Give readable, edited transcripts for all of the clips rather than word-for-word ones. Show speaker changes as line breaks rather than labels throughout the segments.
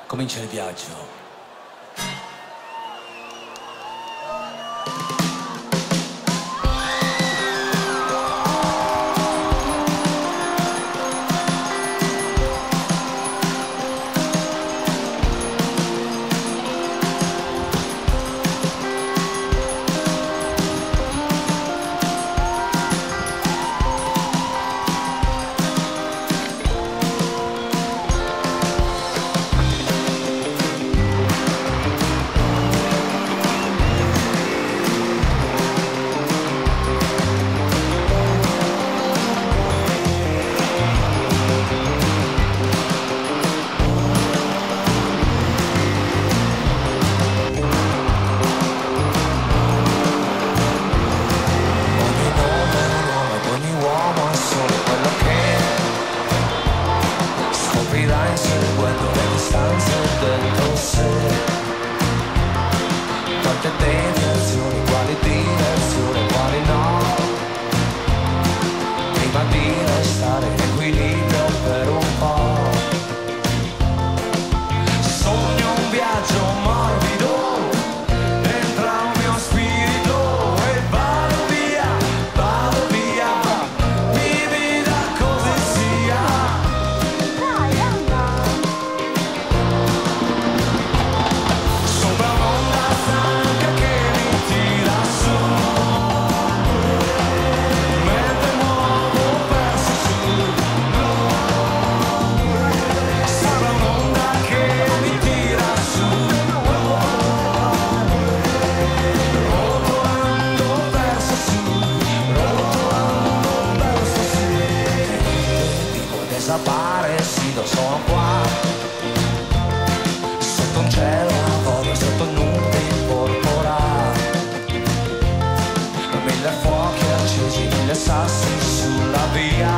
Comincia il viaggio. Inseguendo le distanze dentro sé, quante deviazioni, quali direzioni, quali no, prima di restare in equilibrio per un po'. Sogno un viaggio morbido, entra un mio spirito e vado via, vivi da così sia. Desaparecido, sono qua sotto un cielo avorio, sotto nubi porpora, mille fuochi accesi, mille sassi sulla via,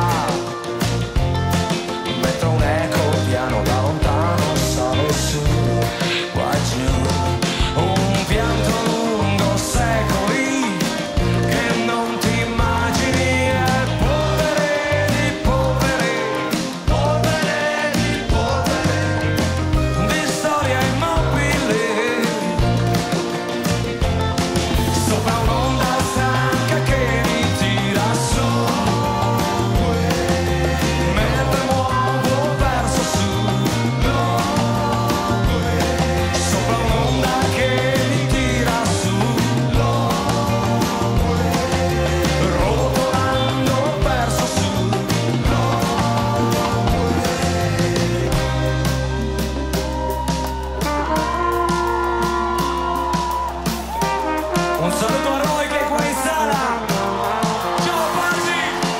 mentre un eco piano da lontano sale su, qua giù, un pianto lungo secoli che non ti immagini, è polvere di polvere, di storia immobile, sopra un'onda stanca che mi tira su, mentre muovo verso sud, sopra un'onda che mi tira su, rotolando verso sud. Un saluto a Roy che è qua in sala. Ciao Pazzi!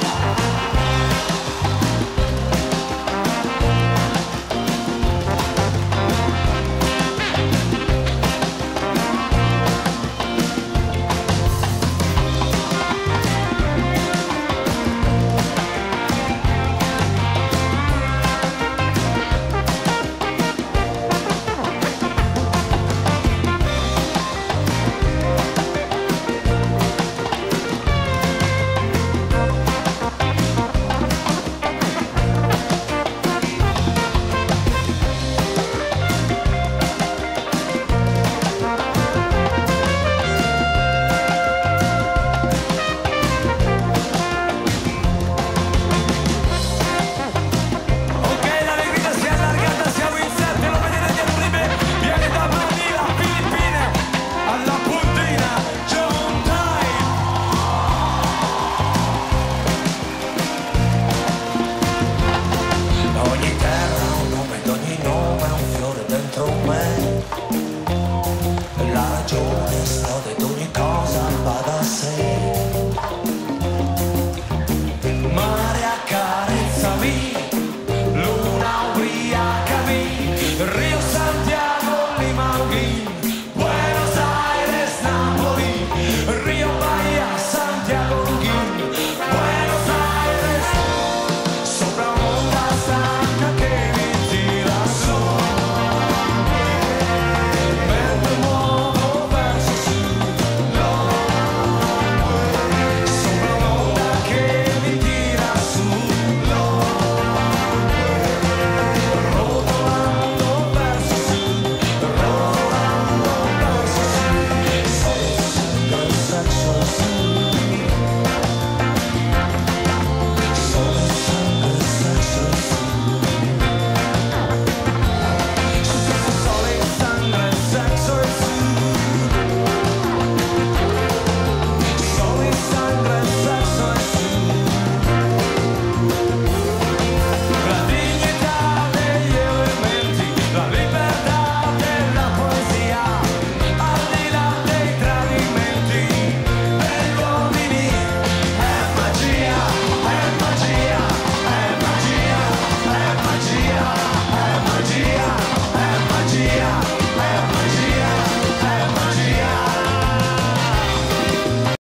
Ok, la negrita si è allargata, siamo in 7, lo vedete dietro di me, viene da Manila, Filippine, alla puntina, John Time. Ogni terra ha un nome ed ogni nome è un fiore dentro me, la ragione esplode ed ogni cosa va da sé. Mare accarezzami, luna ubriacami, Rio Santiago